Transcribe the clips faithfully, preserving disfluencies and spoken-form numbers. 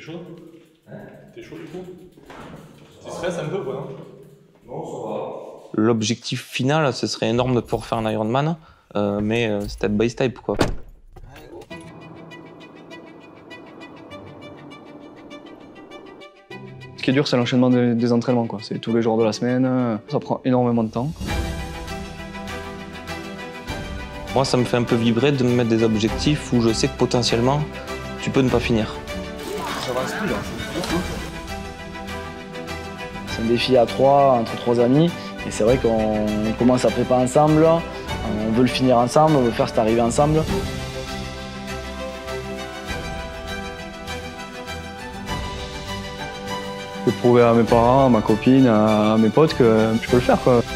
chaud? Hein? T'es chaud du coup? Tu stresses un peu quoi, non? Non, ça va. L'objectif final, ce serait énorme de pouvoir faire un Ironman, euh, mais euh, step by step, quoi. Ce qui est dur, c'est l'enchaînement des, des entraînements, quoi. C'est tous les jours de la semaine, ça prend énormément de temps. Moi, ça me fait un peu vibrer de me mettre des objectifs où je sais que potentiellement, tu peux ne pas finir. Ça va, c'est plus, là. C'est un défi à trois, entre trois amis, et c'est vrai qu'on commence à préparer ensemble, on veut le finir ensemble, on veut faire cette arrivée ensemble. Je peux prouver à mes parents, à ma copine, à mes potes que je peux le faire, quoi.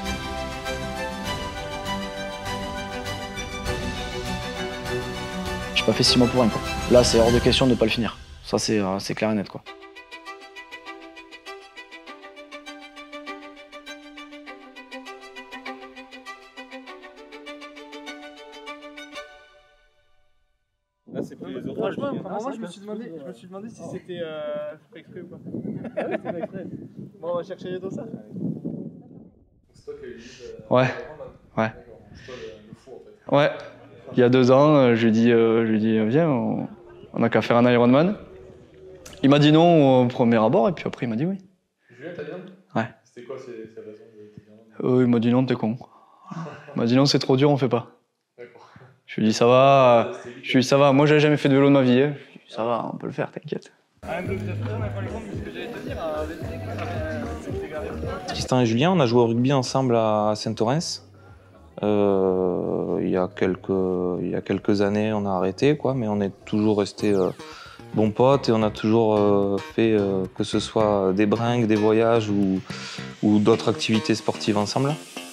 J'ai pas fait six mois pour rien, quoi. Là, c'est hors de question de ne pas le finir. Ça, c'est euh, clair et net, quoi. Là, c'est plus les autres. Franchement, moi, moi je, me suis demandé, je me suis demandé si c'était euh, pas exprès ou pas. Ah oui, c'était pas exprès. Bon, on va chercher les dossards. C'est toi qui as eu l'idée. Ouais. Ouais. C'est toi le, le fou en fait. Ouais. Il y a deux ans, je lui ai dit, euh, je lui ai dit viens, on, on a qu'à faire un Ironman. Il m'a dit non au premier abord, et puis après il m'a dit oui. Julien, t'as dit non? Ouais. C'était quoi ces, ces raisons de te dire non? Euh, il m'a dit non, t'es con. Il m'a dit non, c'est trop dur, on fait pas. D'accord. Je lui ai dit ça va, je lui ai dit ça va, moi j'ai jamais fait de vélo de ma vie. Hein. Je lui ai dit ça va, on peut le faire, t'inquiète. Un bloc de frère, on n'a pas les comptes de ce que j'allais te dire. Tristan et Julien, on a joué au rugby ensemble à Saint-Orens. Euh, il y a quelques, il y a quelques années, on a arrêté, quoi, mais on est toujours restés euh, bons potes et on a toujours euh, fait, euh, que ce soit des bringues, des voyages ou, ou d'autres activités sportives ensemble.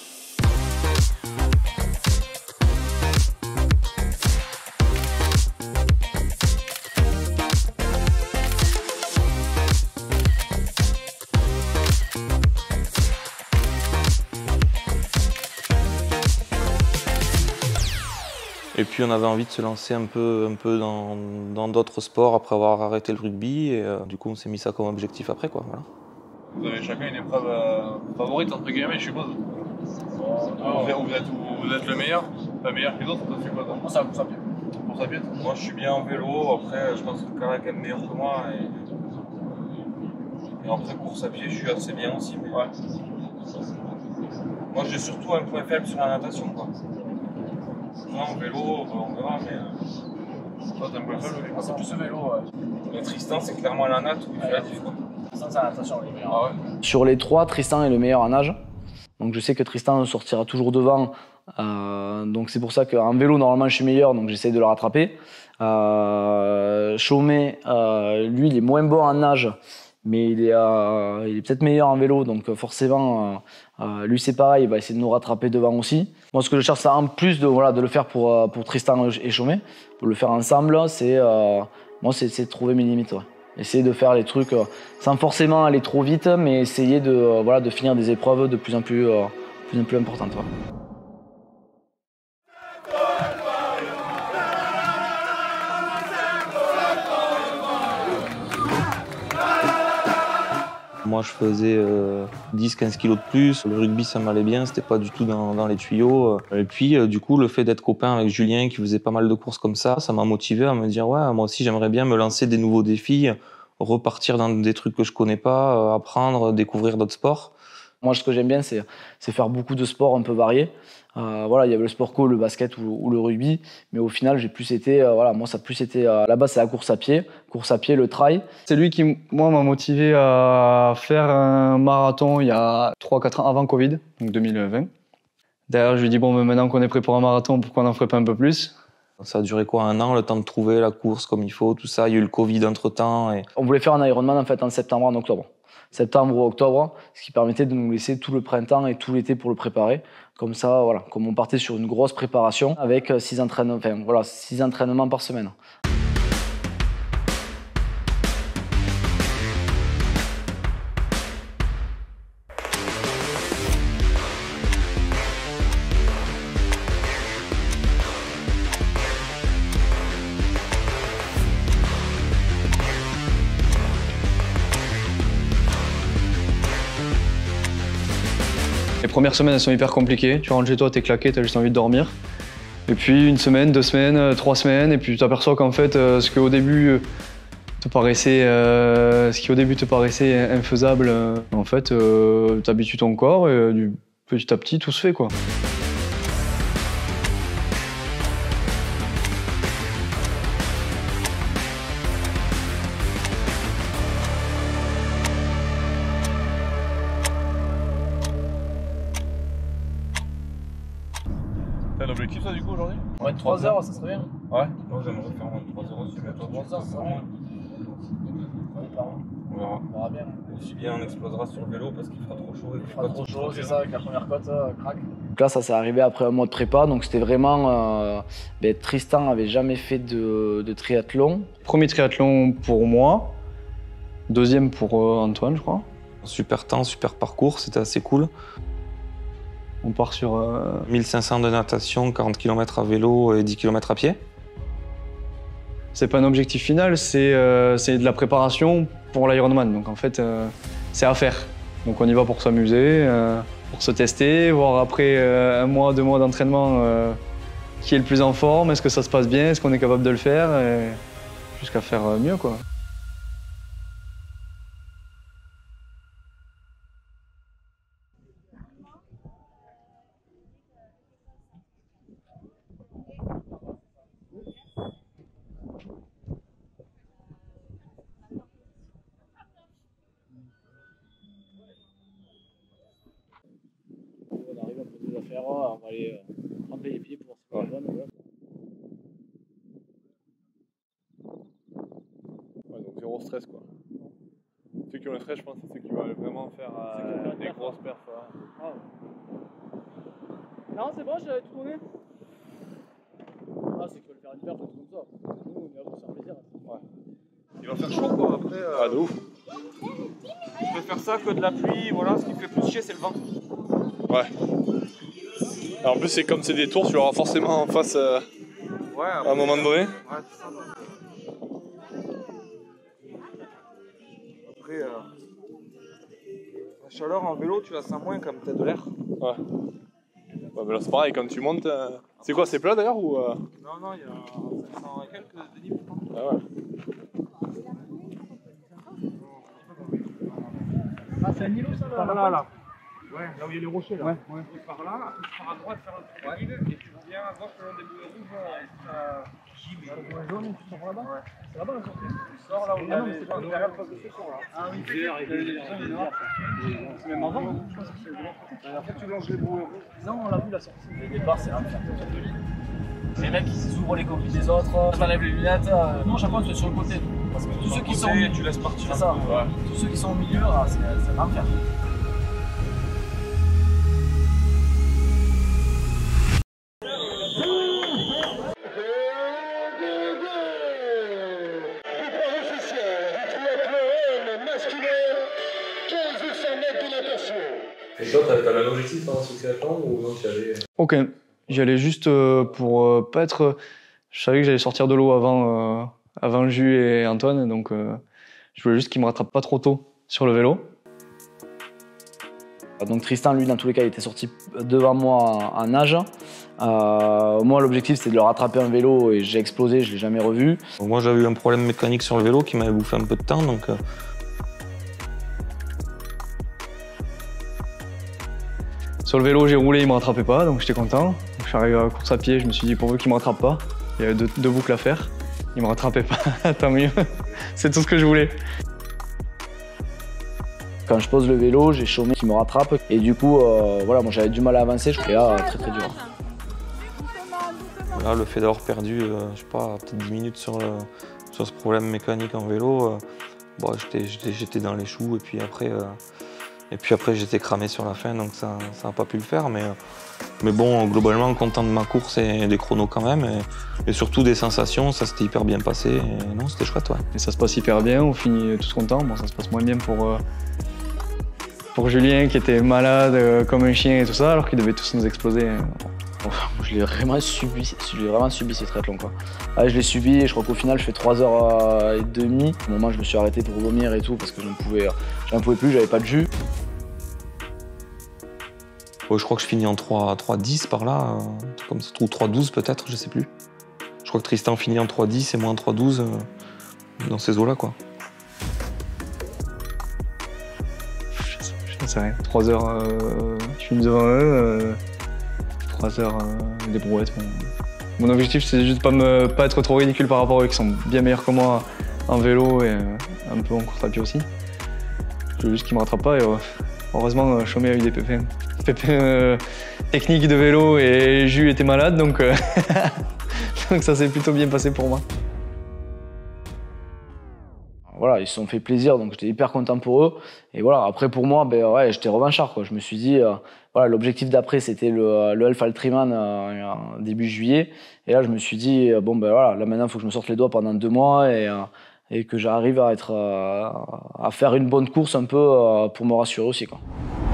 Et puis on avait envie de se lancer un peu, un peu dans d'autres sports après avoir arrêté le rugby. Et euh, du coup, on s'est mis ça comme objectif après, quoi. Voilà. Vous avez chacun une épreuve euh, favorite, entre guillemets, je suppose. Bon, vous, êtes, vous, êtes, vous êtes le meilleur, pas meilleur que les autres, toi, c'est quoi toi? Moi, c'est la course à pied. Course à pied? Moi, je suis bien en vélo. Après, je pense que le Cara est quand même meilleur que moi. Et, et après, course à pied, je suis assez bien aussi. Mais... Ouais. Moi, j'ai surtout un point faible sur la natation, quoi. En vélo, on verra, mais. Toi, t'aimes pas le vélo? Moi, c'est plus le vélo. Ouais. Mais Tristan, c'est clairement la natte où il fait la diff, quoi. Tristan, c'est la natation, les meilleurs. Ah ouais? Sur les trois, Tristan est le meilleur en nage. Donc je sais que Tristan sortira toujours devant. Euh, donc c'est pour ça qu'en vélo, normalement, je suis meilleur, donc j'essaie de le rattraper. Euh, Chaumet, euh, lui, il est moins bon en nage, mais il est, euh, il est peut-être meilleur en vélo, donc forcément, euh, euh, lui c'est pareil, il va essayer de nous rattraper devant aussi. Moi, ce que je cherche, c'est en plus de, voilà, de le faire pour, pour Tristan et Chaumet, pour le faire ensemble, c'est euh, moi, c'est de trouver mes limites. Ouais. Essayer de faire les trucs euh, sans forcément aller trop vite, mais essayer de, euh, voilà, de finir des épreuves de plus en plus, euh, plus, en plus importantes. Ouais. Moi, je faisais euh, dix quinze kilos de plus. Le rugby, ça m'allait bien, c'était pas du tout dans, dans les tuyaux. Et puis, euh, du coup, le fait d'être copain avec Julien, qui faisait pas mal de courses comme ça, ça m'a motivé à me dire, ouais, moi aussi, j'aimerais bien me lancer des nouveaux défis, repartir dans des trucs que je connais pas, euh, apprendre, découvrir d'autres sports. Moi, ce que j'aime bien, c'est faire beaucoup de sports un peu variés. Euh, voilà, il y avait le sport co, le basket ou, ou le rugby, mais au final, j'ai plus été, euh, voilà, moi, ça a plus été, euh, à la base, c'est la course à pied, course à pied, le trail. C'est lui qui, moi, m'a motivé à faire un marathon il y a trois quatre ans avant Covid, donc deux mille vingt. D'ailleurs, je lui ai dit, bon, mais maintenant qu'on est prêt pour un marathon, pourquoi on n'en ferait pas un peu plus? Ça a duré quoi, un an, le temps de trouver la course comme il faut, tout ça. Il y a eu le Covid entre-temps. Et... On voulait faire un Ironman, en fait, en septembre, en octobre. Septembre ou octobre, ce qui permettait de nous laisser tout le printemps et tout l'été pour le préparer. Comme ça, voilà, comme on partait sur une grosse préparation avec six entraînements, enfin, voilà, six entraînements par semaine. Les premières semaines, elles sont hyper compliquées. Tu rentres chez toi, t'es claqué, t'as juste envie de dormir. Et puis une semaine, deux semaines, trois semaines, et puis tu t'aperçois qu'en fait, euh, ce qu'au début euh, te paraissait, euh, ce qui au début te paraissait infaisable, euh, en fait, euh, t'habitues ton corps et euh, du, petit à petit, tout se fait, quoi. T'as un objectif ça du coup aujourd'hui? Ouais, trois heures, ça serait bien. Ouais. Moi j'aimerais faire vingt-trois heures aussi, mais toi, trois heures, ça va. on verra. On verra bien. Aussi bien on explosera sur le vélo parce qu'il fera trop chaud. Et Il fera trop chaud, c'est ça, avec la première côte, euh, craque. Donc là, ça s'est arrivé après un mois de prépa, donc c'était vraiment... Euh, ben, Tristan avait jamais fait de, de triathlon. Premier triathlon pour moi, deuxième pour euh, Antoine, je crois. Super temps, super parcours, c'était assez cool. On part sur euh, mille cinq cents de natation, quarante kilomètres à vélo et dix kilomètres à pied. c'est pas un objectif final, c'est euh, c'est de la préparation pour l'Ironman. Donc en fait, euh, c'est à faire. Donc on y va pour s'amuser, euh, pour se tester, voir après euh, un mois, deux mois d'entraînement euh, qui est le plus en forme, est-ce que ça se passe bien, est-ce qu'on est capable de le faire, et jusqu'à faire mieux, quoi. On arrive à poser des affaires, on va aller euh, tremper les pieds pour voir ce qu'on donne. Ouais, donc zéro stress quoi. Ceux qui ont le stress, je pense, c'est ceux qui veulent vraiment faire euh, des grosses perfs. Ouais. Ah. Non, c'est bon, j'avais tout tourné. Ah, c'est qu'ils veulent faire une perte ou tout comme ça. Nous, on est là pour se faire plaisir. Ouais. Il va faire chaud quoi après. Euh... Ah, de ouf. On peut faire ça que de la pluie, voilà, ce qui fait plus chier c'est le vent. Ouais. Et en plus, c'est comme c'est des tours, tu auras forcément en face euh, Ouais, à un moment donné. Ouais, c'est ça. Après, euh, la chaleur en vélo, tu la sens moins quand t'as de l'air. Ouais. Ouais, mais là, c'est pareil, quand tu montes. Euh... C'est quoi, c'est plat d'ailleurs ou euh... Non, non, il y a cinq cents et quelques de niveau. Ah ouais. Ah, c'est un îlot ça là? Par là, là. Ouais, là où il y a les rochers là. Ouais, ouais. Et par là, après tu pars à droite faire un truc ouais. Et tu reviens à gauche le long des bouées rouges jusqu'à J. Le jaune, tu sors là-bas? Ouais. C'est là-bas la sortie? Tu sors là où il y a les gens derrière le poste de secours là. Ah oui, c'est même avant, je pense que c'est de l'autre côté. Après tu longes les bouées rouges. Non, on l'a vu la sortie. Le départ, c'est l'enfer. Les mecs ils ouvrent les copies des autres, t'enlèves les lunettes. Euh... Non, chaque fois tu es sur le côté. Parce que tous ceux qui sont. Tu laisses partir. C'est ça. Ouais. Tous ceux qui sont au milieu, ah, c'est l'enfer. Et toi, t'avais un objectif dans ce triathlon ou non, tu allais. Ok, j'y allais juste euh, pour euh, pas être. Je savais que j'allais sortir de l'eau avant, euh, avant Jus et Antoine, donc euh, je voulais juste qu'ils me rattrapent pas trop tôt sur le vélo. Donc Tristan, lui, dans tous les cas, il était sorti devant moi en nage. Euh, moi, l'objectif, c'était de le rattraper en vélo et j'ai explosé, je l'ai jamais revu. Donc moi, j'avais eu un problème mécanique sur le vélo qui m'avait bouffé un peu de temps, donc. Euh... Sur le vélo, j'ai roulé, il me rattrapait pas, donc j'étais content. Donc, je suis arrivé à la course à pied, je me suis dit pourvu qu'il me rattrape pas. Il y avait deux, deux boucles à faire. Il me rattrapait pas, tant mieux. C'est tout ce que je voulais. Quand je pose le vélo, j'ai Chaumet qui me rattrape et du coup, euh, voilà, moi j'avais du mal à avancer. Et là, très très dur. Là, le fait d'avoir perdu, euh, je sais pas, peut-être dix minutes sur, le, sur ce problème mécanique en vélo, euh, bon, j'étais dans les choux et puis après. Euh, Et puis après, j'étais cramé sur la fin, donc ça n'a pas pu le faire. Mais, mais bon, globalement, content de ma course et des chronos quand même. Et, et surtout des sensations, ça s'était hyper bien passé. Et non, c'était chouette, ouais. Et ça se passe hyper bien, on finit tous contents. Bon, ça se passe moins bien pour, euh, pour Julien qui était malade euh, comme un chien et tout ça, alors qu'il devait tous nous exploser. Bon, je l'ai vraiment subi, je l'ai vraiment subi ce triathlon, quoi. Ah, je l'ai subi et je crois qu'au final, je fais trois heures trente. Au moment, je me suis arrêté pour vomir et tout parce que je ne pouvais, je n'en pouvais plus, j'avais pas de jus. Ouais, je crois que je finis en trois dix par là, euh, comme ça, ou trois douze peut-être, je sais plus. Je crois que Tristan finit en trois dix et moi en trois douze, euh, dans ces eaux-là, quoi. Je sais rien. trois heures, euh, je finis devant eux, euh, trois heures, euh, des brouettes. Mon, mon objectif, c'est juste de pas, me, pas être trop ridicule par rapport à eux qui sont bien meilleurs que moi en vélo et euh, un peu en course à pied aussi. Je veux juste qu'ils me rattrapent pas et euh, heureusement, Chaumet a eu des pépins, pépins euh, techniques de vélo et Jules était malade, donc, euh, donc ça s'est plutôt bien passé pour moi. Voilà, ils se sont fait plaisir, donc j'étais hyper content pour eux. Et voilà, après pour moi, ben, ouais, j'étais revanchard, quoi. Je me suis dit, euh, voilà, l'objectif d'après, c'était le, le Elf Altriman euh, en début juillet. Et là, je me suis dit, euh, bon, ben voilà, là maintenant, il faut que je me sorte les doigts pendant deux mois et, euh, et que j'arrive à, être, euh, à faire une bonne course un peu euh, pour me rassurer aussi, quoi.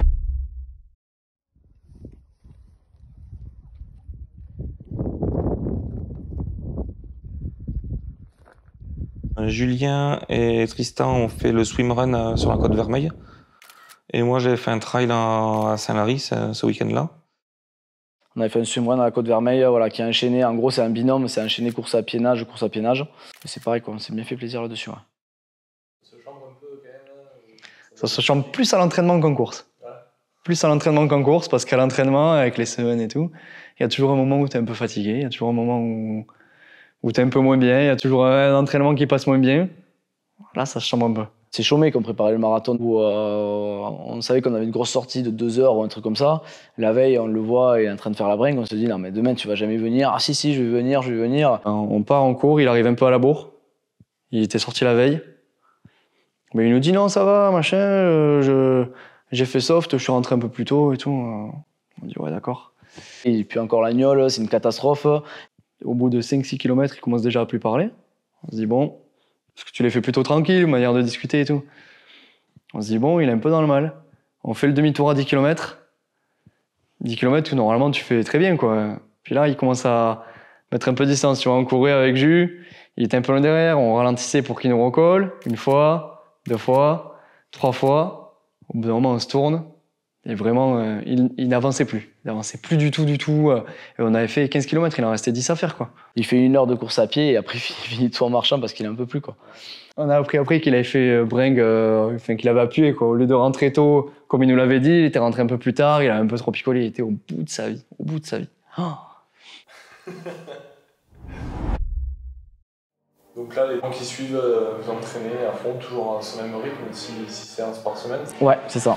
Julien et Tristan ont fait le swimrun sur la Côte Vermeille. Et moi, j'avais fait un trail à Saint-Lary ce, ce week-end-là. On avait fait un swimrun à la Côte Vermeille, voilà, qui a enchaîné. En gros, c'est un binôme, c'est enchaîné course à pied nage, course à pied nage. C'est pareil, quoi. On s'est bien fait plaisir là-dessus. Ouais. Ça se chambre un peu quand même. Ça se chambre plus à l'entraînement qu'en course. Ouais. Plus à l'entraînement qu'en course, parce qu'à l'entraînement, avec les semaines et tout, il y a toujours un moment où tu es un peu fatigué, il y a toujours un moment où. où t'es un peu moins bien, il y a toujours un entraînement qui passe moins bien. Là, ça se chambre un peu. C'est Chaumet qu'on préparait le marathon où euh, on savait qu'on avait une grosse sortie de deux heures ou un truc comme ça. La veille, on le voit, il est en train de faire la bringue. On se dit, non, mais demain, tu vas jamais venir. Ah, si, si, je vais venir, je vais venir. On part en cours, il arrive un peu à la bourre. Il était sorti la veille. Mais il nous dit, non, ça va, machin, euh, je, j'ai fait soft, je suis rentré un peu plus tôt et tout. On dit, ouais, d'accord. Et puis encore l'agnole, c'est une catastrophe. Au bout de cinq six kilomètres, il commence déjà à plus parler. On se dit, bon, parce que tu les fais plutôt tranquille, manière de discuter et tout. On se dit, bon, il est un peu dans le mal. On fait le demi-tour à dix kilomètres. dix kilomètres où normalement tu fais très bien, quoi. Puis là, il commence à mettre un peu de distance. Tu vois, on courait avec Jus, il était un peu loin derrière, on ralentissait pour qu'il nous recolle. Une fois, deux fois, trois fois. Au bout d'un moment, on se tourne. Et vraiment, euh, il, il n'avançait plus. Il n'avançait plus du tout, du tout. Euh, et on avait fait quinze kilomètres, il en restait dix à faire, quoi. Il fait une heure de course à pied et après, il finit tout en marchant parce qu'il en peut plus, quoi. On a appris après qu'il avait fait euh, bringue, euh, enfin, qu'il avait appuyé, quoi. Au lieu de rentrer tôt, comme il nous l'avait dit, il était rentré un peu plus tard, il a un peu trop picolé, il était au bout de sa vie. Au bout de sa vie. Oh. Donc là, les gens qui suivent, euh, vous entraînez à fond, toujours à ce même rythme, six séances par semaine. Ouais, c'est ça.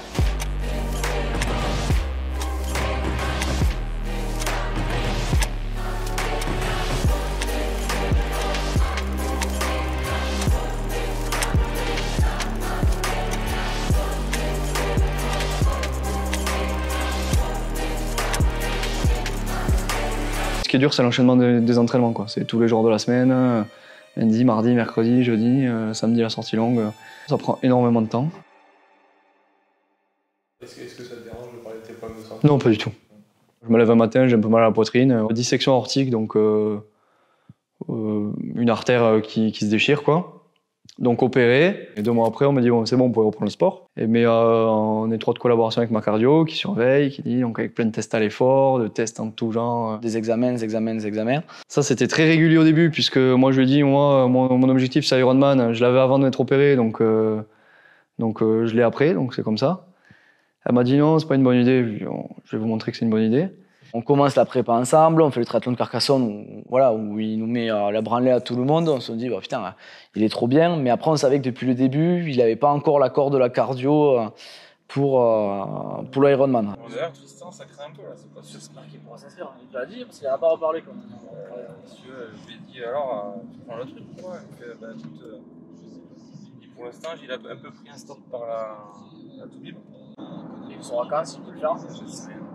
Ce qui est dur, c'est l'enchaînement des, des entraînements, quoi. C'est tous les jours de la semaine, euh, lundi, mardi, mercredi, jeudi, euh, samedi la sortie longue. Euh, ça prend énormément de temps. Est-ce que, est-ce que ça te dérange de parler de tes problèmes de santé? Non, pas du tout. Je me lève un matin, j'ai un peu mal à la poitrine, euh, dissection aortique, donc euh, euh, une artère qui, qui se déchire, quoi. Donc opéré, et deux mois après, on m'a dit bon, c'est bon, on peut reprendre le sport. Et mais euh, en étroite collaboration avec ma cardio, qui surveille, qui dit, donc avec plein de tests à l'effort, de tests en tout genre. Des examens, des examens, des examens. Ça, c'était très régulier au début, puisque moi, je lui ai dit, moi, mon, mon objectif, c'est Ironman. Je l'avais avant d'être opéré, donc, euh, donc euh, je l'ai après, donc c'est comme ça. Elle m'a dit non, c'est pas une bonne idée. Je vais vous montrer que c'est une bonne idée. On commence la prépa ensemble, on fait le triathlon de Carcassonne où, voilà, où il nous met euh, la branlée à tout le monde. On se dit, bah, putain, il est trop bien. Mais après, on savait que depuis le début, il n'avait pas encore l'accord de la cardio euh, pour, euh, pour l'Ironman. D'ailleurs, Tristan, ça craint un peu là, c'est pas sûr. J'espère qu'il pourra s'inscrire. Il te l'a dit parce qu'il n'a pas reparlé quand même. Euh, monsieur, je lui ai dit alors, euh, tu prends le truc ou quoi? Il me fait, bah écoute, euh, il, pour l'instant, il a un peu pris un stop par la, la Toubib. Il sont en vacances, il peut le faire. Je sais rien.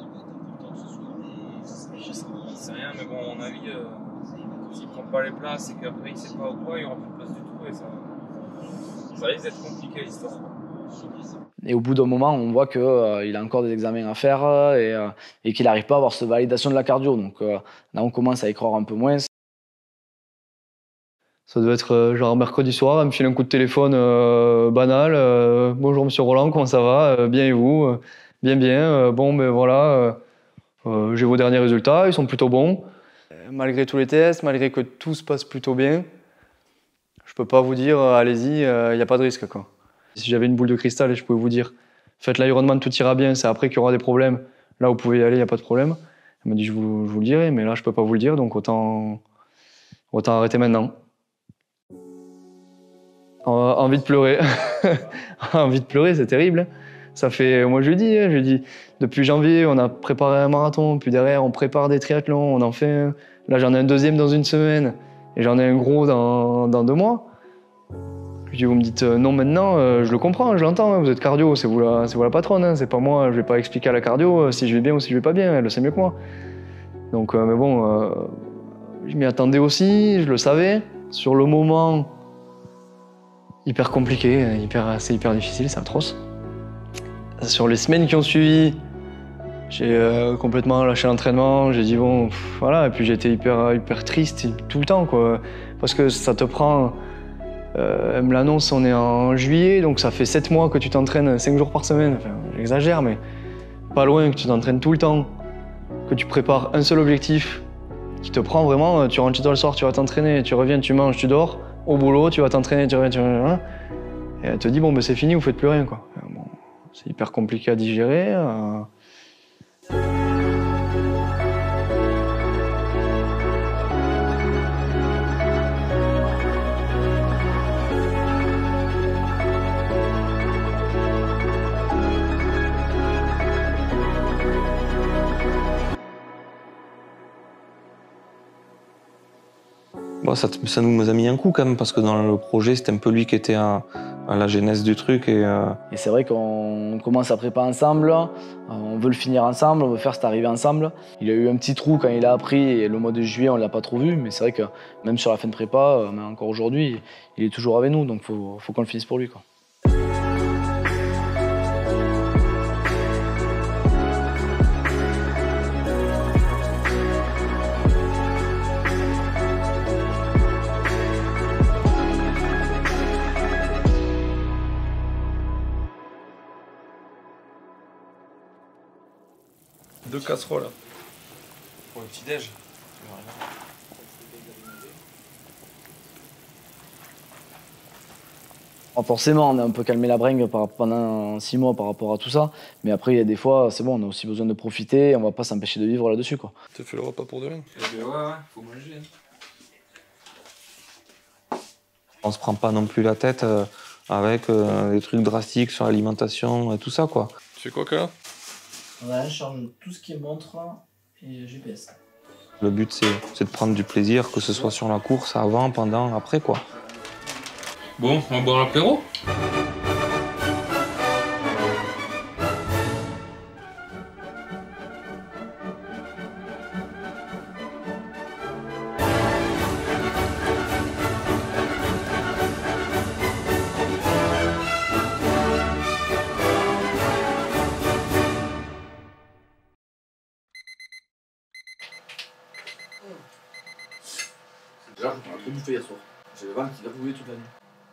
Je sais rien, mais bon, à mon avis, euh, s'il prend pas les places et qu'après il sait pas ou quoi, il y aura plus de place du tout et ça, ça risque d'être compliqué l'histoire. Et au bout d'un moment, on voit qu'il euh, a encore des examens à faire euh, et, euh, et qu'il n'arrive pas à avoir cette validation de la cardio. Donc euh, là, on commence à y croire un peu moins. Ça devait être euh, genre mercredi soir, elle me file un coup de téléphone euh, banal. Euh, Bonjour Monsieur Roland, comment ça va? euh, Bien et vous? bien, bien. Euh, bon, ben voilà, euh, euh, j'ai vos derniers résultats, ils sont plutôt bons. Malgré tous les tests, malgré que tout se passe plutôt bien, je peux pas vous dire, euh, allez-y, il euh, n'y a pas de risque, quoi. Si j'avais une boule de cristal et je pouvais vous dire, faites l'Ironman, tout ira bien, c'est après qu'il y aura des problèmes. Là, vous pouvez y aller, il n'y a pas de problème. Elle m'a dit, je vous, je vous le dirai, mais là, je peux pas vous le dire, donc autant, autant arrêter maintenant. Envie de pleurer. Envie de pleurer, c'est terrible. Ça fait, moi je lui dis, je lui dis, depuis janvier, on a préparé un marathon, puis derrière, on prépare des triathlons, on en fait un. Là, j'en ai un deuxième dans une semaine, et j'en ai un gros dans, dans deux mois. Je lui dis, vous me dites non maintenant, euh, je le comprends, je l'entends, hein, vous êtes cardio, c'est vous la, c'est vous la patronne, hein, c'est pas moi, je vais pas expliquer à la cardio euh, si je vais bien ou si je vais pas bien, elle le sait mieux que moi. Donc, euh, mais bon, euh, je m'y attendais aussi, je le savais. Sur le moment, hyper compliqué, hyper, c'est hyper difficile, c'est atroce. Sur les semaines qui ont suivi, j'ai euh, complètement lâché l'entraînement, j'ai dit bon, pff, voilà, et puis j'étais hyper, hyper triste tout le temps, quoi, parce que ça te prend, euh, elle me l'annonce, on est en juillet, donc ça fait sept mois que tu t'entraînes cinq jours par semaine, enfin, j'exagère, mais pas loin, que tu t'entraînes tout le temps, que tu prépares un seul objectif, qui te prend vraiment, tu rentres chez toi le soir, tu vas t'entraîner, tu reviens, tu manges, tu dors, au boulot, tu vas t'entraîner, tu reviens, tu reviens, et elle te dit bon, ben c'est fini, vous faites plus rien, quoi. Bon, c'est hyper compliqué à digérer. Euh... Bon, ça, ça nous a mis un coup quand même, parce que dans le projet, c'était un peu lui qui était à, à la genèse du truc. Et, euh... et c'est vrai qu'on commence à préparer ensemble, on veut le finir ensemble, on veut faire cette arrivée ensemble. Il a eu un petit trou quand il a appris, et le mois de juillet, on ne l'a pas trop vu, mais c'est vrai que même sur la fin de prépa, mais encore aujourd'hui, il est toujours avec nous, donc il faut, faut qu'on le finisse pour lui, quoi. Deux casseroles pour le petit-déj. Forcément, on a un peu calmé la bringue pendant six mois par rapport à tout ça, mais après, il y a des fois, c'est bon, on a aussi besoin de profiter, on va pas s'empêcher de vivre là-dessus, quoi. T'as fait le repas pour de rien. Eh bien, ouais, ouais, faut manger. On se prend pas non plus la tête euh, avec euh, des trucs drastiques sur l'alimentation et tout ça, quoi. Tu fais quoi, là? Ouais, je charge tout ce qui est montre et G P S. Le but, c'est de prendre du plaisir, que ce soit sur la course, avant, pendant, après, quoi. Bon, on va boire l'apéro. Déjà, on a trop bouffé hier soir. J'ai le ventre qui gargouillait toute la nuit.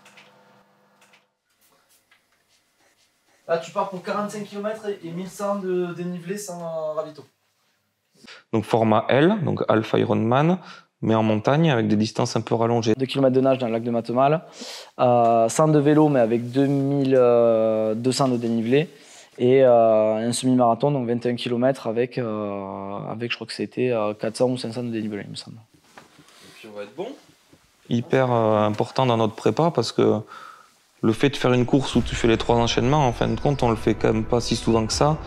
Là, tu pars pour quarante-cinq kilomètres et mille cent de dénivelé sans ravito. Donc format L, donc Alpha Ironman, mais en montagne avec des distances un peu rallongées. deux kilomètres de nage dans le lac de Matemal, euh, cent de vélo mais avec deux mille deux cents de dénivelé et euh, un semi-marathon, donc vingt et un kilomètres avec, euh, avec je crois que c'était euh, quatre cents ou cinq cents de dénivelé, il me semble. Et puis on va être bon. Hyper euh, important dans notre prépa parce que le fait de faire une course où tu fais les trois enchaînements, en fin de compte, on le fait quand même pas si souvent que ça.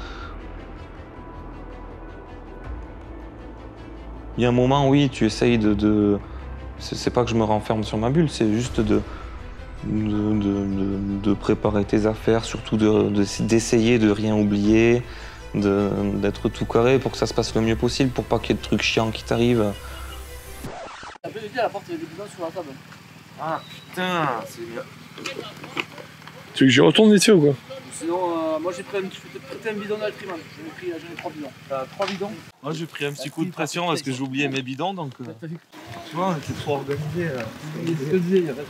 Il y a un moment, oui, tu essayes de... de... C'est pas que je me renferme sur ma bulle, c'est juste de, de, de, de, de préparer tes affaires, surtout d'essayer de, de, de rien oublier, d'être tout carré pour que ça se passe le mieux possible, pour pas qu'il y ait de trucs chiants qui t'arrivent. Un peu de à la porte, il y a des bidons sur la table. Ah putain, c'est bien. Tu veux que j'y retourne vite fait ou quoi? Sinon, euh, moi j'ai pris un, prêté un bidon d'Altriman. J'en ai pris j'en ai trois bidons. T'as trois bidons? Moi j'ai pris un petit coup de pression parce que j'ai oublié mes bidons donc. Euh... Tu vois, on était trop organisés. Euh... Il se disait, il y a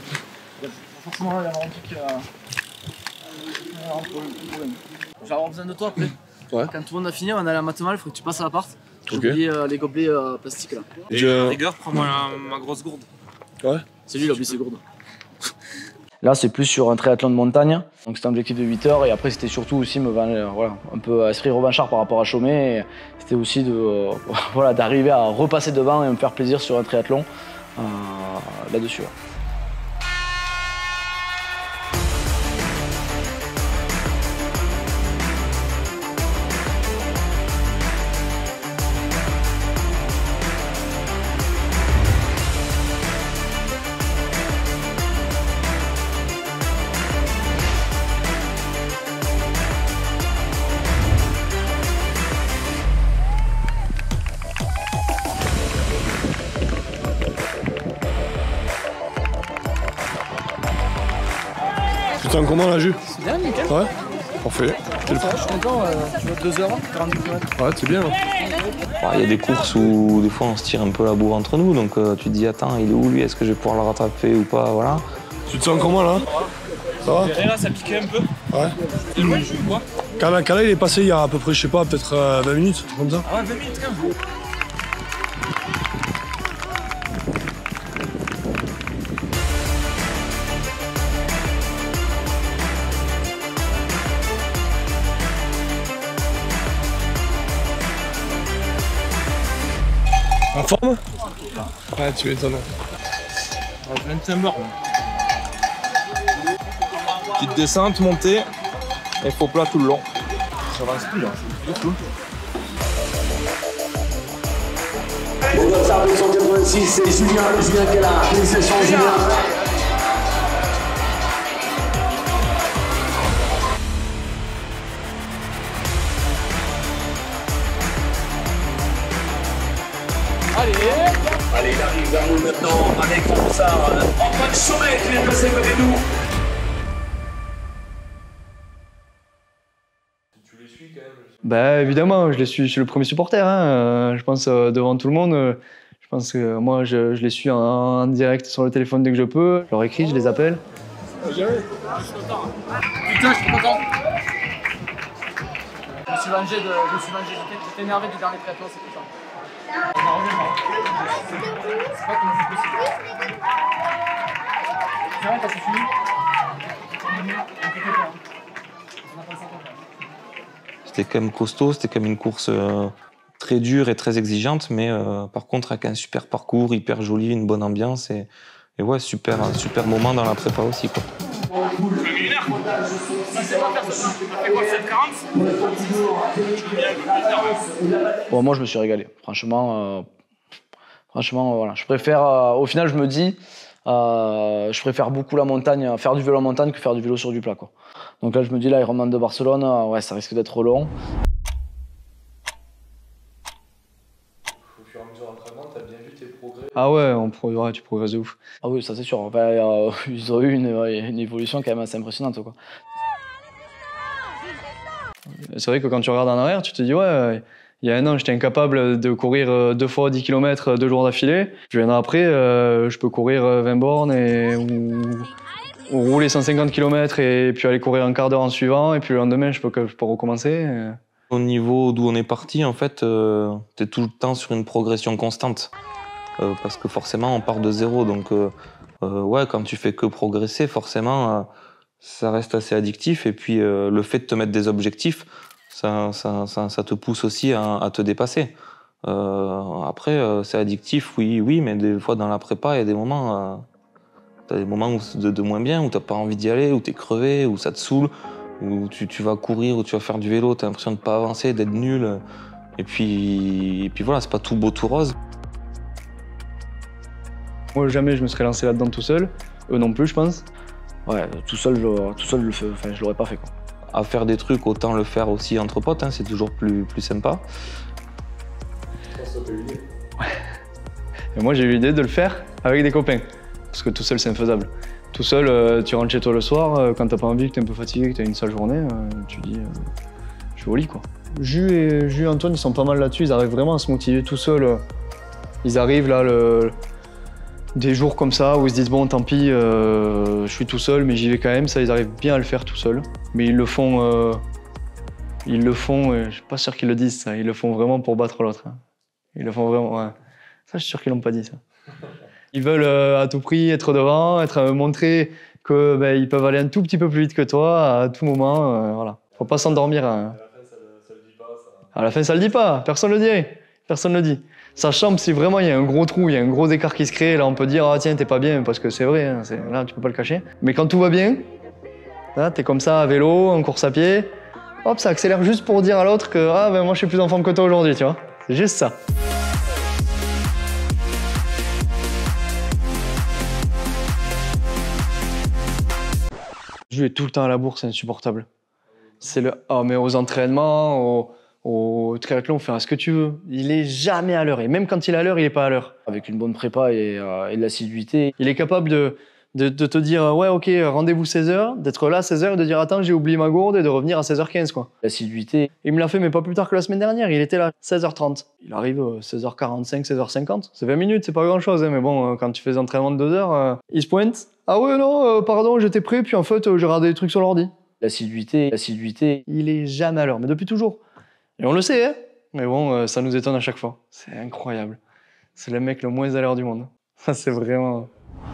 forcément il y a un truc qui a un problème. J'ai avoir besoin de toi après. Ouais. Quand tout le monde a fini, on a la matinale, il faut que tu passes à l'appart. J'ai Ok. oublié euh, les gobelets euh, plastiques là. Et Je- à la rigueur, prends-moi la- ma grosse gourde. Ouais. C'est lui, il a oublié ses gourdes. Là, c'est plus sur un triathlon de montagne. Donc, c'était un objectif de huit heures. Et après, c'était surtout aussi me, euh, voilà, un peu esprit revanchard par rapport à Chaumet. Et c'était aussi de, euh, voilà, d'arriver à repasser devant et me faire plaisir sur un triathlon euh, là-dessus. Ouais. Tu te sens comment là, Jus? C'est bien, nickel. Ouais. Parfait. Je suis content, euh, tu vois, deux heures, quarante-deux kilomètres. Ouais, c'est bien. Il y a des courses où des fois on se tire un peu la bourre entre nous, donc euh, tu te dis attends, il est où lui? Est-ce que je vais pouvoir le rattraper ou pas? Voilà. Tu te sens comment là? Ça va? Et là, ça piquait un peu. Ouais. C'est loin le jus ou quoi? Kala, Kala, il est passé il y a à peu près, je sais pas, peut-être euh, vingt minutes, comme ça. Ah ouais, vingt minutes quand même. En forme? Ouais, tu m'étonnes. Ouais, plein de timber. Petite descente, montée, et faux plat tout le long. Ça avance plus là, c'est du tout. Au cent quatre-vingt-six, c'est Julien, Julien qui est là. Félicitations Julien. Allez, il arrive vers nous maintenant avec ça. Antoine Chaumet qui vient de passer à côté de nous. Bah évidemment, je les suis, je suis le premier supporter. Hein. Euh, je pense euh, devant tout le monde. euh, je pense que moi, je, je les suis en, en direct sur le téléphone dès que je peux. Je leur écris, je les appelle. Putain, je suis content. Je me suis mangé de. Je me suis mangé. J'étais énervé du dernier triathlon, c'est pour ça. On va revenir. C'est pas comment c'est possible. C'est vrai, t'as fini. C'était quand même costaud, c'était quand même une course euh, très dure et très exigeante, mais euh, par contre avec un super parcours, hyper joli, une bonne ambiance et, et ouais, super, un super moment dans la prépa aussi quoi. Bon, moi, je me suis régalé. Franchement, euh, franchement, voilà. Je préfère. Euh, au final, je me dis, euh, je préfère beaucoup la montagne, faire du vélo en montagne que faire du vélo sur du plat, quoi. Donc là, je me dis, l'Ironman de Barcelone, euh, ouais, ça risque d'être long. Au fur et à mesure d'entraînement, t'as bien vu tes progrès? Ah ouais, on pro- ouais, tu progresses de ouf. Ah oui, ça c'est sûr. Enfin, euh, ils ont eu une, une évolution quand même assez impressionnante, quoi. C'est vrai que quand tu regardes en arrière, tu te dis ouais, il y a un an, j'étais incapable de courir deux fois dix kilomètres deux jours d'affilée. Puis un an après, euh, je peux courir vingt bornes et, ou, ou rouler cent cinquante kilomètres et puis aller courir un quart d'heure en suivant. Et puis le lendemain, je peux, je peux recommencer. Au niveau d'où on est parti, en fait, euh, t'es tout le temps sur une progression constante. Euh, parce que forcément, on part de zéro. Donc, euh, euh, ouais, quand tu fais que progresser, forcément, euh, ça reste assez addictif. Et puis, euh, le fait de te mettre des objectifs, ça, ça, ça, ça te pousse aussi à, à te dépasser. Euh, après, euh, c'est addictif, oui, oui, mais des fois, dans la prépa, il y a des moments, euh, t'as des moments où de, de moins bien, où t'as pas envie d'y aller, où t'es crevé, où ça te saoule, où tu, tu vas courir, où tu vas faire du vélo, t'as l'impression de pas avancer, d'être nul. Et puis, et puis voilà, c'est pas tout beau, tout rose. Moi, jamais je me serais lancé là-dedans tout seul. Eux non plus, je pense. Ouais, tout seul, je, tout seul, je le fais, enfin, je l'aurais pas fait, quoi. À faire des trucs, autant le faire aussi entre potes, hein, c'est toujours plus, plus sympa. Et moi, j'ai eu l'idée de le faire avec des copains. Parce que tout seul, c'est infaisable. Tout seul, euh, tu rentres chez toi le soir, euh, quand t'as pas envie, que t'es un peu fatigué, que t'as une sale journée, euh, tu dis, euh, je suis au lit, quoi. Jus et, Jus et Antoine, ils sont pas mal là-dessus, ils arrivent vraiment à se motiver tout seuls. Ils arrivent là, le, des jours comme ça, où ils se disent, bon, tant pis, euh, je suis tout seul, mais j'y vais quand même. Ça, ils arrivent bien à le faire tout seuls. Mais ils le font, euh, Ils le font, et je suis pas sûr qu'ils le disent ça, ils le font vraiment pour battre l'autre. Hein. Ils le font vraiment, ouais. Ça, je suis sûr qu'ils l'ont pas dit ça. Ils veulent euh, à tout prix être devant, être euh, montrer que ben, ils peuvent aller un tout petit peu plus vite que toi à tout moment. Euh, voilà. Faut pas s'endormir. Hein. À la fin, ça le dit pas. Personne le dit. Personne le dit. Sa chambre, si vraiment il y a un gros trou, il y a un gros écart qui se crée, là on peut dire ah tiens t'es pas bien parce que c'est vrai, hein, là tu peux pas le cacher. Mais quand tout va bien, là t'es comme ça à vélo, en course à pied, hop ça accélère juste pour dire à l'autre que ah ben moi je suis plus en forme que toi aujourd'hui, tu vois. C'est juste ça. Lui est tout le temps à la bourre, c'est insupportable. C'est le oh mais aux entraînements, au Au triathlon, on fait ce que tu veux. Il est jamais à l'heure. Et même quand il est à l'heure, il n'est pas à l'heure. Avec une bonne prépa et, euh, et de l'assiduité, il est capable de, de, de te dire ouais, ok, rendez-vous seize heures, d'être là à seize heures et de dire attends, j'ai oublié ma gourde et de revenir à seize heures quinze. Quoi. L'assiduité, il me l'a fait, mais pas plus tard que la semaine dernière. Il était là, seize heures trente. Il arrive euh, seize heures quarante-cinq, seize heures cinquante. C'est vingt minutes, c'est pas grand chose. Hein, mais bon, euh, quand tu fais des entraînements de deux heures, euh, il se pointe. Ah ouais, non, euh, pardon, j'étais prêt, puis en fait, euh, j'ai regardé des trucs sur l'ordi. L'assiduité, l'assiduité, il est jamais à l'heure, mais depuis toujours. Et on le sait, hein. Mais bon, euh, ça nous étonne à chaque fois. C'est incroyable. C'est le mec le moins à l'heure du monde. Ça, c'est vraiment...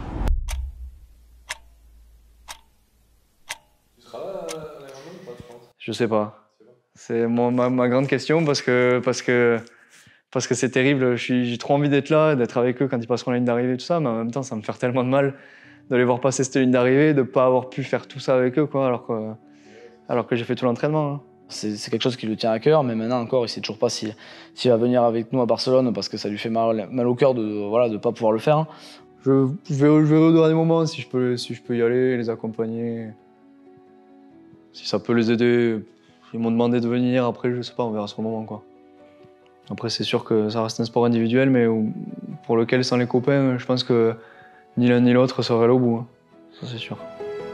Tu seras là à l'Ironman ou pas, tu penses? Je sais pas. C'est ma, ma grande question parce que parce que parce que c'est terrible. J'ai trop envie d'être là, d'être avec eux quand ils passeront la ligne d'arrivée et tout ça, mais en même temps, ça me fait tellement de mal de les voir passer cette ligne d'arrivée, de pas avoir pu faire tout ça avec eux, quoi, alors que, alors que j'ai fait tout l'entraînement. Hein. C'est quelque chose qui le tient à cœur, mais maintenant encore, il ne sait toujours pas s'il si, va venir avec nous à Barcelone parce que ça lui fait mal, mal au cœur de ne voilà, de pas pouvoir le faire. Je, je verrai au dernier moment si je, peux, si je peux y aller, les accompagner. Si ça peut les aider. Ils m'ont demandé de venir, après je sais pas, on verra à ce moment. Quoi. Après c'est sûr que ça reste un sport individuel, mais pour lequel sans les copains, je pense que ni l'un ni l'autre serait allé au bout. Hein. Ça c'est sûr.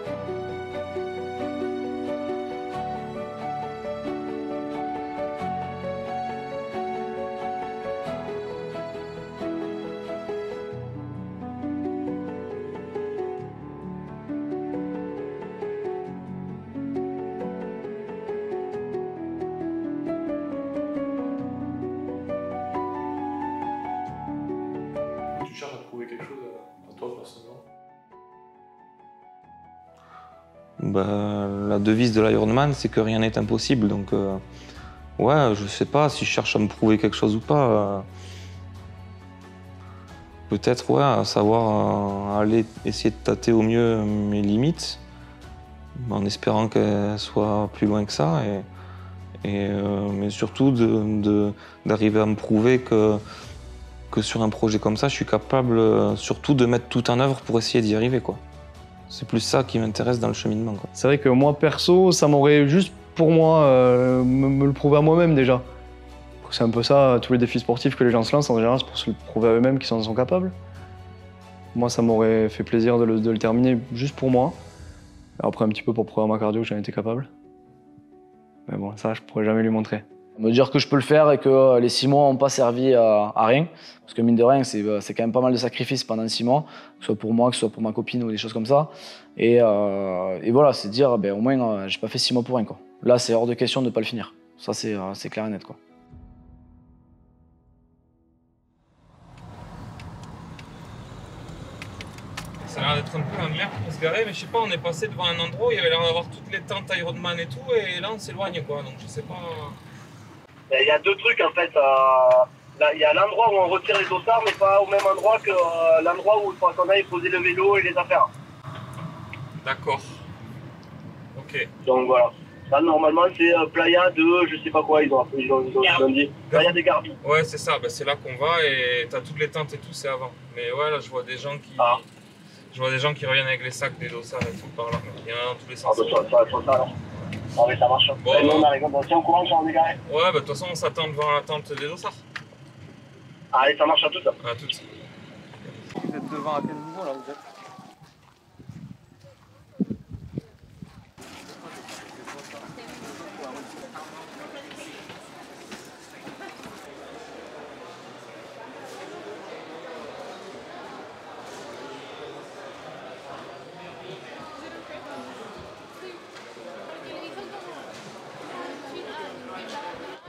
Tu cherches à prouver quelque chose à toi personnellement? Bah, la devise de l'Ironman, c'est que rien n'est impossible. Donc, euh, ouais, je sais pas si je cherche à me prouver quelque chose ou pas. Euh, Peut-être, ouais, à savoir euh, aller essayer de tâter au mieux mes limites, en espérant qu'elles soient plus loin que ça. Et, et, euh, mais surtout d'arriver à me prouver que que sur un projet comme ça, je suis capable euh, surtout de mettre tout en œuvre pour essayer d'y arriver, quoi. C'est plus ça qui m'intéresse dans le cheminement, quoi. C'est vrai que moi, perso, ça m'aurait juste, pour moi, euh, me, me le prouver à moi-même, déjà. C'est un peu ça, tous les défis sportifs que les gens se lancent, en général, c'est pour se le prouver à eux-mêmes qu'ils en sont capables. Moi, ça m'aurait fait plaisir de le, de le terminer juste pour moi. Et après, un petit peu pour prouver à ma cardio que j'en étais capable. Mais bon, ça, je pourrais jamais lui montrer. Me dire que je peux le faire et que les six mois n'ont pas servi à, à rien. Parce que mine de rien, c'est quand même pas mal de sacrifices pendant six mois, que ce soit pour moi, que ce soit pour ma copine ou des choses comme ça. Et, euh, et voilà, c'est dire, ben, au moins, euh, j'ai pas fait six mois pour rien. Quoi. Là, c'est hors de question de ne pas le finir. Ça, c'est euh, clair et net. Quoi. Ça a l'air d'être un peu la merde pour se garer, mais je sais pas, on est passé devant un endroit où il y avait l'air d'avoir toutes les tentes Ironman et tout, et là on s'éloigne quoi, donc je sais pas. Il y a deux trucs en fait. Euh, il y a l'endroit où on retire les dossards, mais pas au même endroit que euh, l'endroit où on aille poser le vélo et les affaires. D'accord. Ok. Donc voilà. Là normalement c'est euh, Playa de je sais pas quoi, ils ont, ils ont, ils ont, ils ont dit. Playa des Garbis. Ouais, c'est ça, bah, c'est là qu'on va et t'as toutes les tentes et tout, c'est avant. Mais ouais, là je vois des gens qui. Ah. Je vois des gens qui reviennent avec les sacs, des dossards et tout par là. Il y en a dans tous les sens. Ah, bah, ça, ça, ça, alors. Ah oui, ça marche. Bon, et nous, on arrive, on tient au courant, on est garé. Ouais, bah de toute façon, on s'attend devant la tente des dossards. Allez, ça marche à tout ça. À toutes. Vous êtes devant à quel niveau là, vous êtes?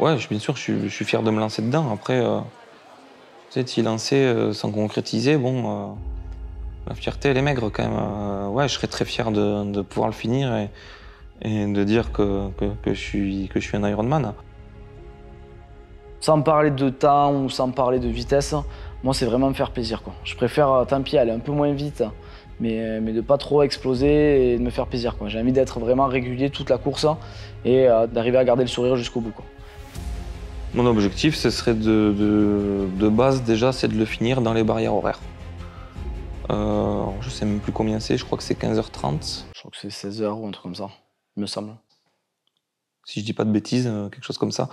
Ouais, bien sûr, je suis, je suis fier de me lancer dedans. Après, euh, tu sais, t'y lancer euh, sans concrétiser, bon, euh, la fierté, elle est maigre quand même. Euh, ouais, je serais très fier de, de pouvoir le finir et, et de dire que, que, que, je suis, que je suis un Ironman. Sans parler de temps ou sans parler de vitesse, moi, c'est vraiment me faire plaisir, quoi. Je préfère, tant pis, aller un peu moins vite, mais, mais de pas trop exploser et de me faire plaisir, quoi. J'ai envie d'être vraiment régulier toute la course et euh, d'arriver à garder le sourire jusqu'au bout, quoi. Mon objectif, ce serait de, de, de base, déjà, c'est de le finir dans les barrières horaires. Euh, je sais même plus combien c'est, je crois que c'est quinze heures trente. Je crois que c'est seize heures ou un truc comme ça, il me semble. Si je dis pas de bêtises, quelque chose comme ça.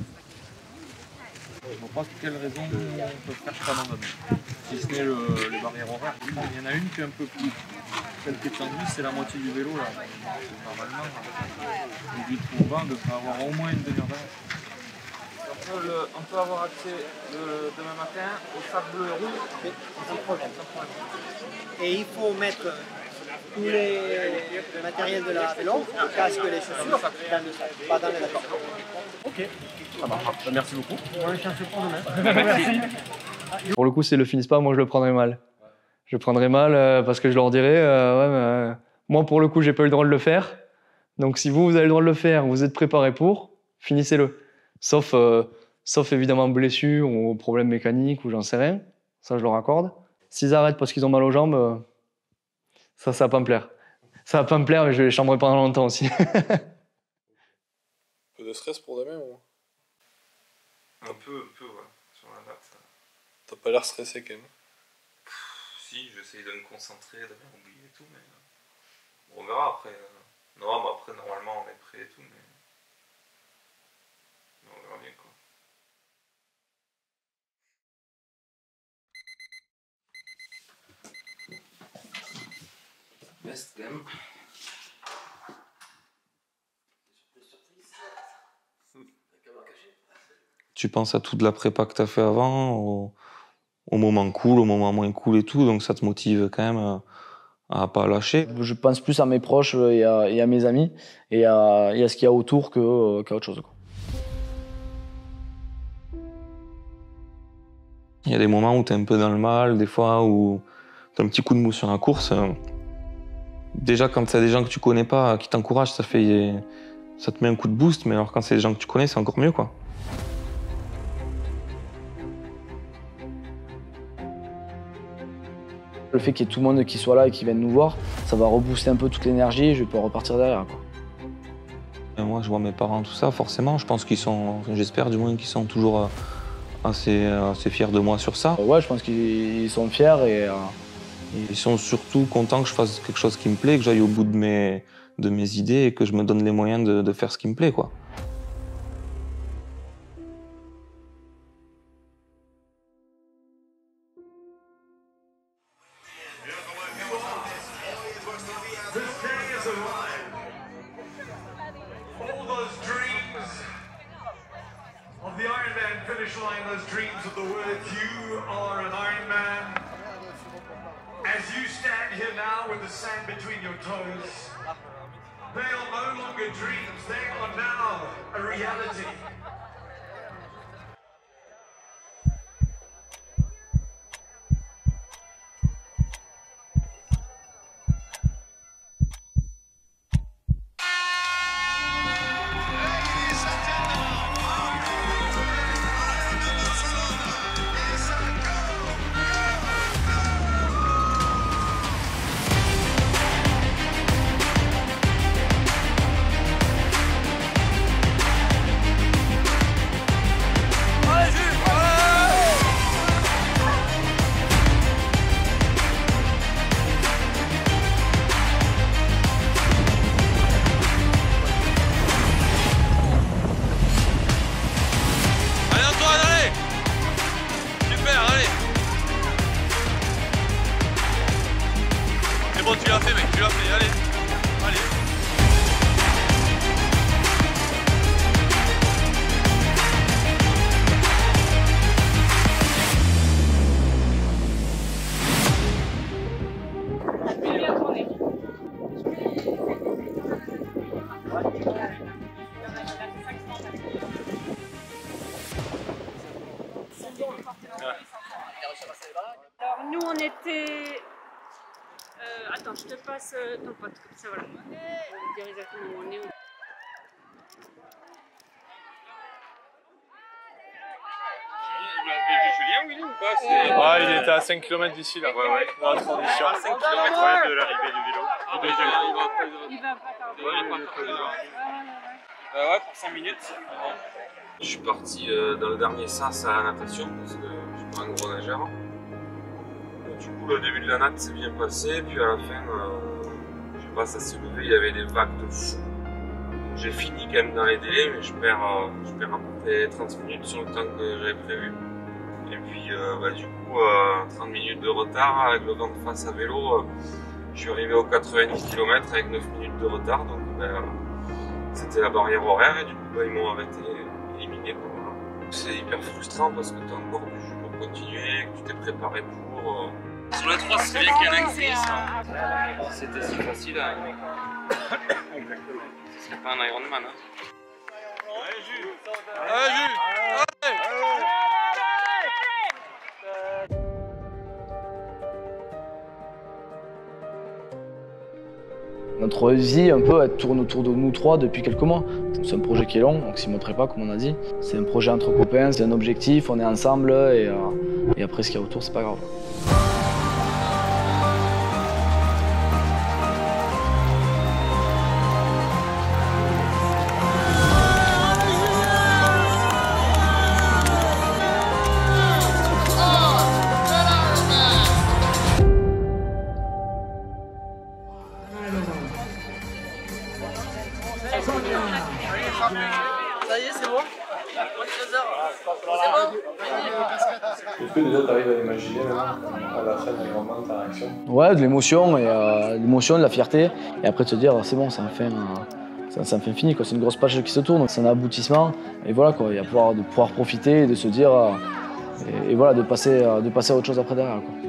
Je ne vois pas quelle raison on peut faire que ça m'abandonne. Si ce n'est le, les barrières horaires. Il y en a une qui est un peu plus. Celle qui est tendue, c'est la moitié du vélo. Là. Normalement, le but pour vingt devrait avoir au moins une demi-heure d'avance. On peut, le, on peut avoir accès le, demain matin au sable rouge, oui, sans problème, sans problème. Et il faut mettre tous les, le matériel de la vélo, le casque, les chaussures, dans le sac, pas dans les d'accord. Ok. Ça marche. Merci beaucoup. On les cherche pour demain. Merci. Pour le coup, s'ils le finissent pas, moi je le prendrai mal. Je le prendrai mal euh, parce que je leur dirai, euh, ouais, mais, euh, moi pour le coup, j'ai pas eu le droit de le faire. Donc si vous, vous avez le droit de le faire, vous êtes préparé pour, finissez-le. Sauf, euh, sauf évidemment blessure ou problème mécanique ou j'en sais rien. Ça, je leur accorde. S'ils arrêtent parce qu'ils ont mal aux jambes, euh, ça, ça va pas me plaire. Ça va pas me plaire, mais je vais les chambrer pendant longtemps aussi. Un peu de stress pour demain ou... Un peu, un peu, ouais, sur la date. T'as pas l'air stressé quand même. Pff, si, j'essaye de me concentrer, de rien oublier et tout, mais bon, on verra après. Non, mais après, normalement, on est prêt et tout, mais, mais on verra bien, quoi. Best game. Tu penses à toute la prépa que tu as fait avant, au, au moment cool, au moment moins cool et tout, donc ça te motive quand même à, à pas lâcher. Je pense plus à mes proches et à, et à mes amis et à, et à ce qu'il y a autour que, qu'à autre chose, quoi. Il y a des moments où tu es un peu dans le mal, des fois où tu as un petit coup de mou sur la course. Déjà, quand c'est des gens que tu connais pas qui t'encouragent, ça fait, ça te met un coup de boost, mais alors quand c'est des gens que tu connais, c'est encore mieux, quoi. Le fait qu'il y ait tout le monde qui soit là et qui vienne nous voir, ça va rebooster un peu toute l'énergie et je vais pouvoir repartir derrière, quoi. Et moi, je vois mes parents, tout ça, forcément, je pense qu'ils sont, j'espère du moins qu'ils sont toujours assez, assez fiers de moi sur ça. Ouais, je pense qu'ils sont fiers et... Euh... Ils sont surtout contents que je fasse quelque chose qui me plaît, que j'aille au bout de mes, de mes idées et que je me donne les moyens de, de faire ce qui me plaît, quoi. As you stand here now with the sand between your toes, they are no longer dreams, they are now a reality. bon, tu l'as fait, mec, tu l'as fait, allez, allez. Alors nous on était... Euh, attends, je te passe euh, ton pote, comme ça voilà. On va dire exactement où on est. Vous l'avez vu Julien, Willy, ou pas? Ah, il était à cinq kilomètres d'ici là. Ouais, ouais. Dans la transition. À cinq kilomètres ouais, de l'arrivée du vélo. Ah, bah, il va pas Il va pas tarder. Ouais, il va pas tarder. Bah ouais, pour cinq minutes. Je suis parti euh, dans le dernier sas à la natation parce que je suis pas un gros nageur. Du coup, le début de la natte s'est bien passé, puis à la fin, euh, je sais pas, ça s'est levé, il y avait des vagues de fou. J'ai fini quand même dans les délais, mais je perds, euh, je perds à peu près trente minutes sur le temps que j'avais prévu. Et puis, euh, bah, du coup, euh, trente minutes de retard avec le vent de face à vélo. Euh, je suis arrivé aux quatre-vingt-dix kilomètres avec neuf minutes de retard, donc ben, c'était la barrière horaire et du coup, bah, ils m'ont arrêté, éliminé. C'est hyper frustrant parce que tu as encore du jus pour continuer, que tu t'es préparé pour. Euh... Sur les trois, c'est bien qu'il y en a un qui glisse. C'était si facile à. Ce serait pas un Ironman. Hein. Allez, Jules! Allez, Jules! Notre vie, un peu, elle tourne autour de nous trois depuis quelques mois. C'est un projet qui est long, donc six mois de prépa, comme on a dit. C'est un projet entre copains, c'est un objectif, on est ensemble, et, euh, et après ce qu'il y a autour, c'est pas grave. Ça y est, c'est bon? Est-ce que déjà tu arrives à imaginer à la fin de l'Ironman ta réaction? Ouais, de l'émotion, et euh, l'émotion, de la fierté, et après de se dire c'est bon, c'est enfin, euh, c'est enfin fini, c'est une grosse page qui se tourne, c'est un aboutissement, et voilà quoi, il y a pouvoir, de pouvoir profiter, et de se dire, euh, et, et voilà, de passer, euh, de passer à autre chose après derrière quoi.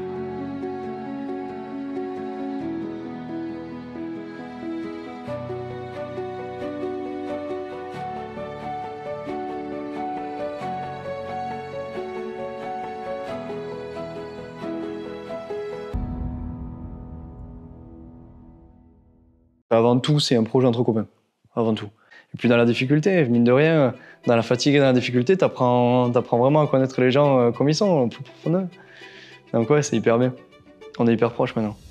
Avant tout, c'est un projet entre copains. Avant tout. Et puis dans la difficulté, mine de rien, dans la fatigue et dans la difficulté, t'apprends, t'apprends vraiment à connaître les gens comme ils sont, en plus profondeur. Donc ouais, c'est hyper bien. On est hyper proches maintenant.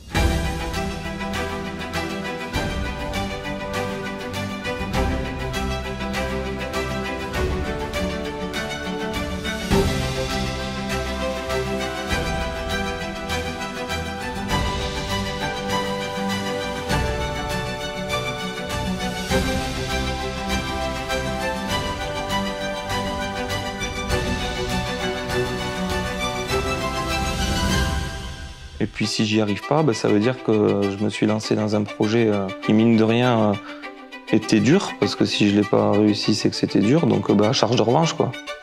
Et puis si j'y arrive pas, bah, ça veut dire que je me suis lancé dans un projet euh, qui, mine de rien, euh, était dur, parce que si je l'ai pas réussi, c'est que c'était dur, donc bah, charge de revanche quoi.